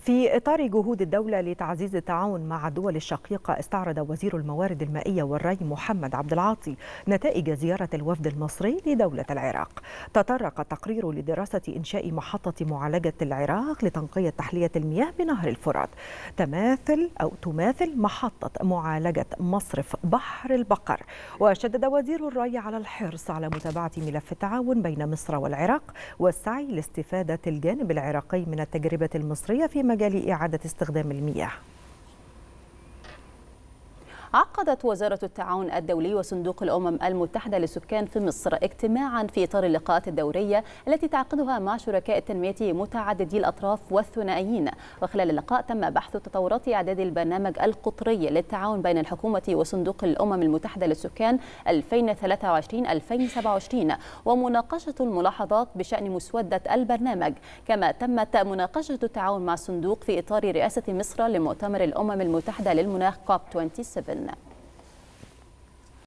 في إطار جهود الدولة لتعزيز التعاون مع الدول الشقيقة، استعرض وزير الموارد المائية والري محمد عبد العاطي نتائج زيارة الوفد المصري لدولة العراق. تطرق التقرير لدراسة إنشاء محطة معالجة العراق لتنقية تحلية المياه بنهر الفرات تماثل محطة معالجة مصرف بحر البقر. وشدد وزير الري على الحرص على متابعة ملف التعاون بين مصر والعراق والسعي لاستفادة الجانب العراقي من التجربة المصرية في مجال إعادة استخدام المياه. عقدت وزارة التعاون الدولي وصندوق الأمم المتحدة للسكان في مصر اجتماعا في إطار اللقاءات الدورية التي تعقدها مع شركاء التنمية متعددي الأطراف والثنائيين. وخلال اللقاء تم بحث تطورات إعداد البرنامج القطري للتعاون بين الحكومة وصندوق الأمم المتحدة للسكان 2023-2027 ومناقشة الملاحظات بشأن مسودة البرنامج. كما تمت مناقشة التعاون مع الصندوق في إطار رئاسة مصر لمؤتمر الأمم المتحدة للمناخ COP27.